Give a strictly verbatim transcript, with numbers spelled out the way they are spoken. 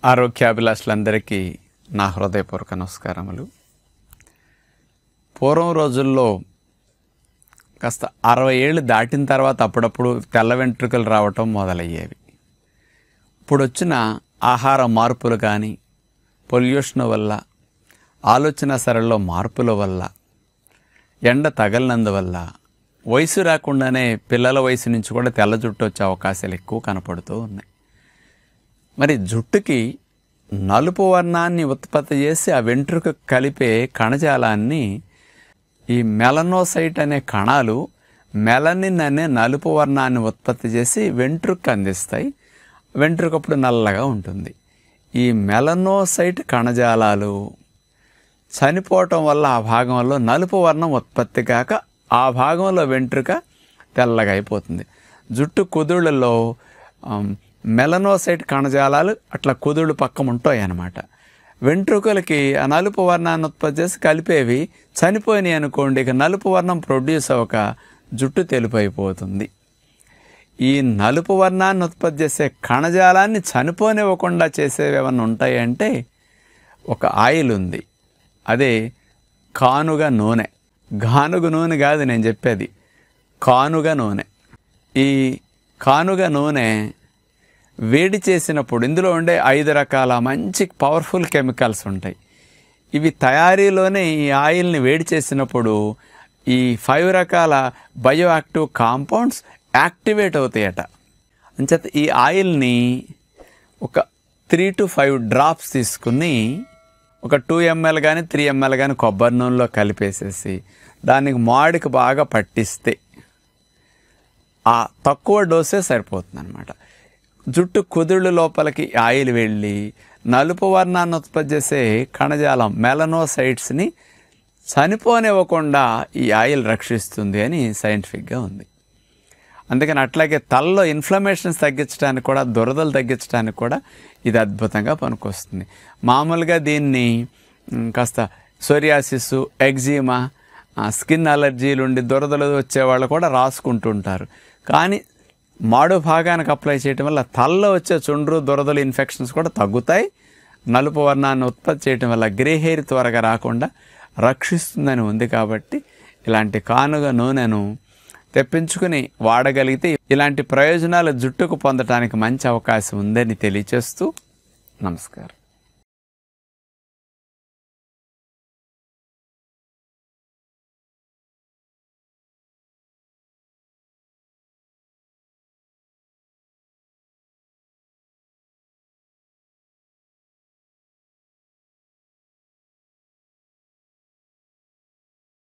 ఆరోగ్యాభిలాషులందరికీ నా హృదయపూర్వక నమస్కారములు. పూర్వం రోజుల్లో కాస్త అరవై ఏళ్ళు దాటిన తర్వాత అప్పుడప్పుడు తెల్ల వెంట్రుకలు రావటం మొదలయ్యేవి. ఇప్పుడు వచ్చిన ఆహార మార్పులు కానీ, పొల్యూషన్ వల్ల, ఆలోచన సరళిలో మార్పుల వల్ల, ఎండ తగలనందువల్ల వయసు రాకుండానే పిల్లల వయసు నుంచి కూడా తెల్ల జుట్టు వచ్చే అవకాశాలు ఎక్కువ కనపడుతూ ఉన్నాయి. మరి జుట్టుకి నలుపు వర్ణాన్ని ఉత్పత్తి చేసి ఆ వెంట్రుక కలిపే కణజాలాన్ని ఈ మెలనోసైట్ అనే కణాలు మెలనిన్ అనే నలుపు వర్ణాన్ని ఉత్పత్తి చేసి వెంట్రుక అందిస్తాయి. వెంట్రుక అప్పుడు నల్లగా ఉంటుంది. ఈ మెలనోసైట్ కణజాలాలు చనిపోవటం వల్ల ఆ భాగంలో నలుపు వర్ణం ఉత్పత్తి కాక ఆ భాగంలో వెంట్రుక తెల్లగా అయిపోతుంది. జుట్టు కుదుళ్ళలో మెలనోసైట్ కణజాలాలు అట్లా కుదుళ్ళు పక్కన ఉంటాయి అన్నమాట. వెంట్రుకలకి ఆ నలుపు వర్ణాన్ని ఉత్పత్తి చేసి కలిపేవి చనిపోయినాయి అనుకోండి, ఇక నలుపు వర్ణం ప్రొడ్యూస్ అవ్వక జుట్టు తెలుపు అయిపోతుంది. ఈ నలుపు వర్ణాన్ని ఉత్పత్తి చేసే కణజాలాన్ని చనిపోనివ్వకుండా చేసేవి ఏమన్నా ఉంటాయంటే ఒక ఆయిల్ ఉంది, అదే కానుగ నూనె. గానుగ నూనె కాదు నేను చెప్పేది, కానుగ నూనె. ఈ కానుగ నూనె వేడి చేసినప్పుడు ఇందులో ఉండే ఐదు రకాల మంచి పవర్ఫుల్ కెమికల్స్ ఉంటాయి. ఇవి తయారీలోనే ఈ ఆయిల్ని వేడి చేసినప్పుడు ఈ ఫైవ్ రకాల బయో యాక్టివ్ కాంపౌండ్స్ యాక్టివేట్ అవుతాయట. అంచేత ఈ ఆయిల్ని ఒక త్రీ టు ఫైవ్ డ్రాప్స్ తీసుకుని ఒక టూ ఎంఎల్ కానీ త్రీ ఎంఎల్ కానీ కొబ్బరి నూనెలో కలిపేసేసి దానికి మాడికి బాగా పట్టిస్తే ఆ తక్కువ డోసే సరిపోతుంది అన్నమాట. జుట్టు కుదుళ్ళు లోపలికి ఆయిల్ వెళ్ళి నలుపు వర్ణాన్ని ఉత్పత్తి చేసే కణజాలం మెలనోసైట్స్ని చనిపోనివ్వకుండా ఈ ఆయిల్ రక్షిస్తుంది అని సైంటిఫిక్గా ఉంది. అందుకని అట్లాగే తలలో ఇన్ఫ్లమేషన్స్ తగ్గించడానికి కూడా, దురదలు తగ్గించడానికి కూడా ఇది అద్భుతంగా పనికొస్తుంది. మామూలుగా దీన్ని కాస్త సోరియాసిస్, ఎగ్జిమా, స్కిన్ అలర్జీలు ఉండి దురదలు వచ్చేవాళ్ళు కూడా రాసుకుంటుంటారు. కానీ మాడు భాగానికి అప్లై చేయటం వల్ల తలలో వచ్చే చుండ్రు, దురదలు, ఇన్ఫెక్షన్స్ కూడా తగ్గుతాయి. నలుపు వర్ణాన్ని ఉత్పత్తి చేయటం వల్ల గ్రే హెయిర్ త్వరగా రాకుండా రక్షిస్తుందని ఉంది. కాబట్టి ఇలాంటి కానుగ నూనెను తెప్పించుకుని వాడగలిగితే ఇలాంటి ప్రయోజనాలు జుట్టుకు పొందడానికి మంచి అవకాశం ఉందని తెలియచేస్తూ నమస్కారం.